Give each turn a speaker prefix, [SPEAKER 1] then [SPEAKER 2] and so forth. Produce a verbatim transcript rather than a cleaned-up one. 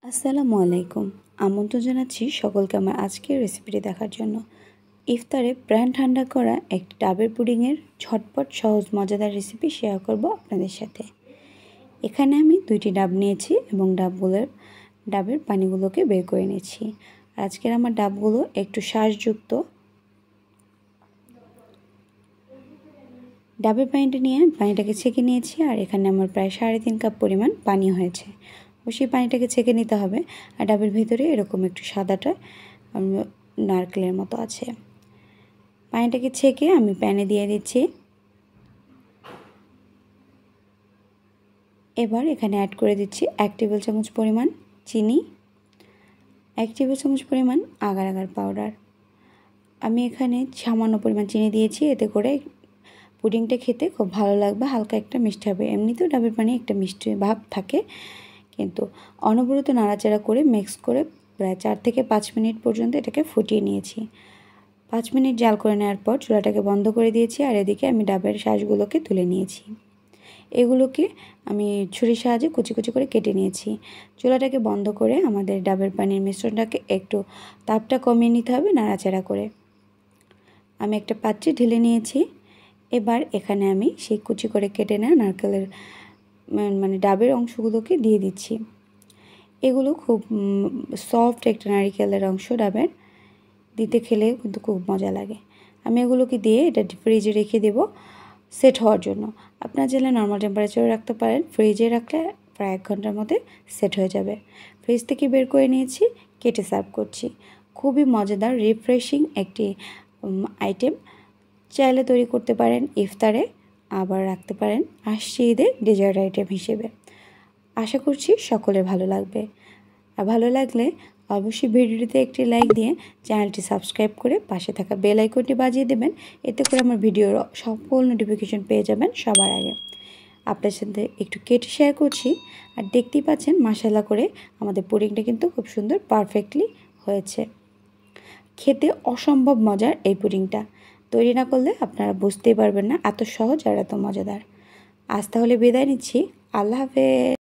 [SPEAKER 1] আসসালামু আলাইকুম। আমন্ত্রণ জানাচ্ছি সকলকে আমার আজকের রেসিপিটি দেখার জন্য। ইফতারে প্রাণ ঠান্ডা করা একটি ডাবের পুডিংয়ের ঝটপট সহজ মজাদার রেসিপি শেয়ার করব আপনাদের সাথে। এখানে আমি দুইটি ডাব নিয়েছি এবং ডাবগুলোর ডাবের পানিগুলোকে বের করে নিয়েছি। আজকের আমার ডাবগুলো একটু শ্বাসযুক্ত। ডাবের পানিটা নিয়ে পানিটাকে ছেঁকে নিয়েছি, আর এখানে আমার প্রায় সাড়ে তিন কাপ পরিমাণ পানি হয়েছে। অবশ্যই পানিটাকে ছেঁকে নিতে হবে। আর ডাবের ভিতরে এরকম একটু সাদাটা নারকেলের মতো আছে। পানিটাকে ছেঁকে আমি প্যানে দিয়ে দিচ্ছি। এবার এখানে অ্যাড করে দিচ্ছি এক টেবিল চামচ পরিমাণ চিনি, এক টেবিল চামচ পরিমাণ আগার আগার পাউডার। আমি এখানে সামান্য পরিমাণ চিনি দিয়েছি, এতে করে পুডিংটা খেতে খুব ভালো লাগবে, হালকা একটা মিষ্টি হবে। এমনিতেও ডাবের পানি একটা মিষ্টি ভাব থাকে, কিন্তু অনবরত নাড়াচাড়া করে মিক্স করে প্রায় চার থেকে পাঁচ মিনিট পর্যন্ত এটাকে ফুটিয়ে নিয়েছি। পাঁচ মিনিট জাল করে নেওয়ার পর চুলাটাকে বন্ধ করে দিয়েছি, আর এদিকে আমি ডাবের শাঁসগুলোকে তুলে নিয়েছি। এগুলোকে আমি ছুরির সাহায্যে কুচি কুচি করে কেটে নিয়েছি। চুলাটাকে বন্ধ করে আমাদের ডাবের পানির মিশ্রণটাকে একটু তাপটা কমিয়ে নিতে হবে নাড়াচাড়া করে। আমি একটা পাত্রে ঢেলে নিয়েছি। এবার এখানে আমি সেই কুচি করে কেটে নেওয়া নারকেলের মানে ডাবের অংশগুলোকে দিয়ে দিচ্ছি। এগুলো খুব সফট একটা নারকেলের অংশ ডাবের, দিতে খেলে কিন্তু খুব মজা লাগে। আমি এগুলোকে দিয়ে এটা ফ্রিজে রেখে দেব সেট হওয়ার জন্য। আপনারা চাইলে নর্মাল টেম্পারেচারে রাখতে পারেন, ফ্রিজে রাখলে প্রায় এক ঘন্টার মধ্যে সেট হয়ে যাবে। ফ্রিজ থেকে বের করে নিয়েছি, কেটে সার্ভ করছি। খুবই মজাদার রিফ্রেশিং একটি আইটেম, চাইলে তৈরি করতে পারেন ইফতারে, আবার রাখতে পারেন আসছে ঈদের ডেজার্ট আইটেম হিসেবে। আশা করছি সকলের ভালো লাগবে। আর ভালো লাগলে অবশ্যই ভিডিওটিতে একটি লাইক দিয়ে চ্যানেলটি সাবস্ক্রাইব করে পাশে থাকা বেল আইকনটি বাজিয়ে দেবেন। এতে করে আমার ভিডিওর সকল নোটিফিকেশন পেয়ে যাবেন সবার আগে। আপনার সাথে একটু কেটে শেয়ার করছি, আর দেখতেই পাচ্ছেন মাশাআল্লাহ করে আমাদের পুডিংটা কিন্তু খুব সুন্দর পারফেক্টলি হয়েছে। খেতে অসম্ভব মজার এই পুডিংটা, তৈরি না করলে আপনারা বুঝতেই পারবেন না এত সহজ আর এত মজাদার। আজ তাহলে বিদায় নিচ্ছি। আল্লাহ হাফেজ।